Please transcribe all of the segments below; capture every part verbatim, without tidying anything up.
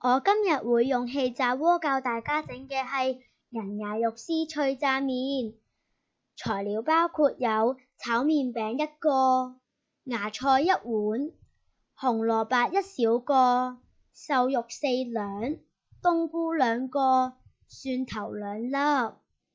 我今日會用氣炸鍋教大家整嘅係人牙肉絲脆炸麵。材料包括有炒麵餅一個、芽菜一碗、紅蘿蔔一小個、瘦肉四兩、冬菇兩個、蒜頭兩粒。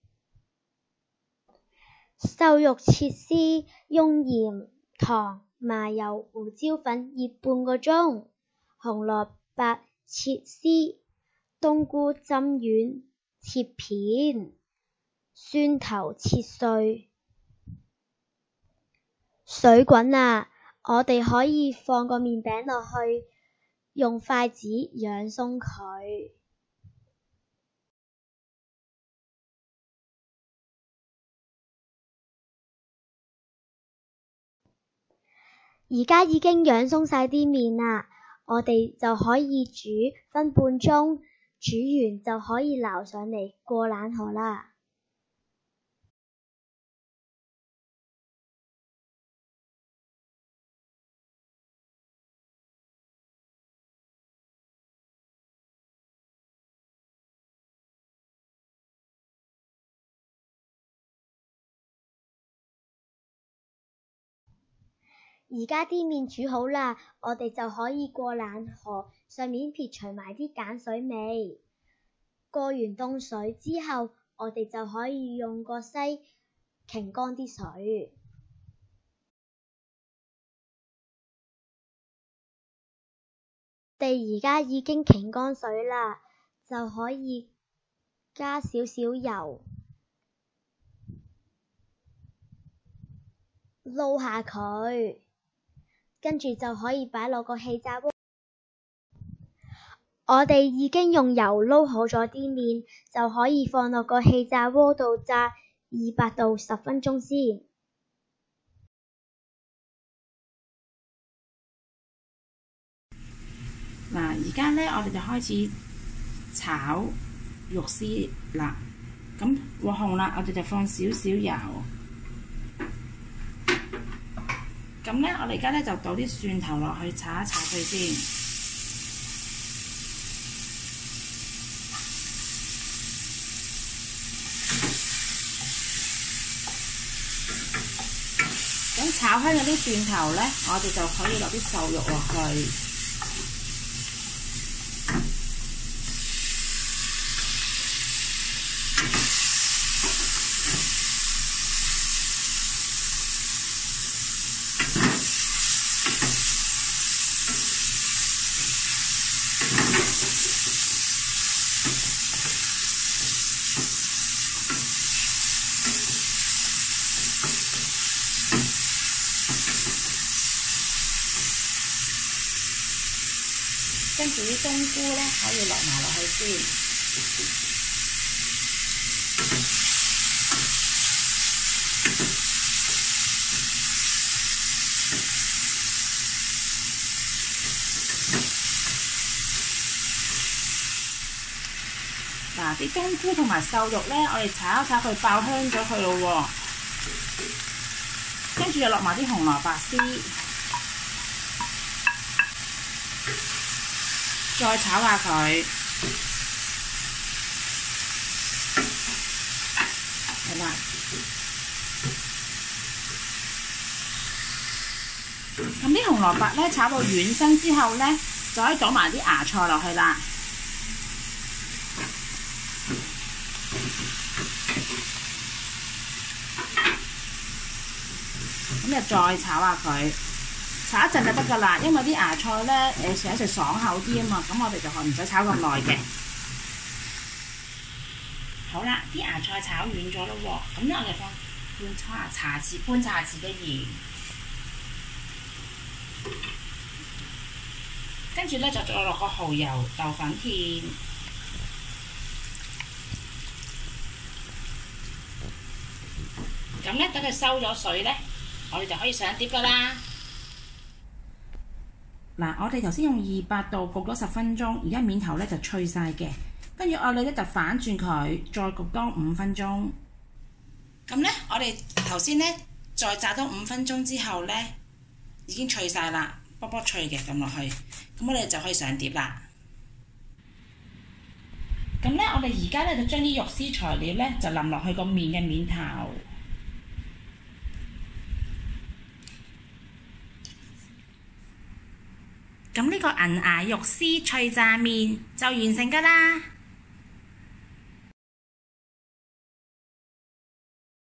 瘦肉切絲，用鹽、糖、麻油、胡椒粉醃半個鐘。紅蘿蔔切絲，冬菇浸軟切片，蒜頭切碎。水滾啊！我哋可以放個麵餅落去，用筷子養鬆佢。而家已經養鬆晒啲麵啦，我哋就可以煮分半鐘，煮完就可以撈上嚟過冷河啦。而家啲麵煮好啦，我哋就可以過冷河，上面撇除埋啲鹼水味。過完凍水之後，我哋就可以用個篩擎乾啲水。我哋而家已經擎乾水啦，就可以加少少油，撈下佢。跟住就可以擺落個氣炸鍋。我哋已經用油撈好咗啲麵，就可以放落個氣炸鍋度炸二百到十分鐘先。 嗱，而家咧，我哋就開始炒肉絲啦。咁鑊紅啦，我哋就放少少油。咁咧，我哋而家咧就倒啲蒜頭落去炒一炒佢先。咁炒香咗啲蒜頭咧，我哋就可以落啲瘦肉落去。跟住啲冬菇咧，可以落埋落去先。嗱，啲冬菇同埋瘦肉咧，我哋炒一炒佢爆香咗佢咯喎。跟住就落埋啲紅蘿蔔絲。再炒下佢，係啦。咁啲紅蘿蔔咧炒到軟身之後咧，就可以倒埋啲芽菜落去啦。咁就再炒下佢。炒一陣就得㗎啦，因為啲芽菜咧誒食一食爽口啲啊嘛，咁我哋就唔使炒咁耐嘅。好啦，啲芽菜炒軟咗咯喎，咁咧我哋放半茶茶匙半茶匙嘅鹽，跟住咧就再落個蠔油、豆粉片，咁咧等佢收咗水咧，我哋就可以上碟㗎啦。嗱，我哋頭先用二百度焗咗十分鐘，而家面頭咧就脆晒嘅。跟住我哋咧就反轉佢，再焗多五分鐘。咁咧，我哋頭先咧再炸多五分鐘之後咧，已經脆晒啦，卜卜脆嘅咁落去。咁我哋就可以上碟啦。 咁咧，我哋而家咧就將啲肉絲材料咧就淋落去個麵嘅面頭。咁呢個銀芽肉絲脆炸麵就完成㗎啦〜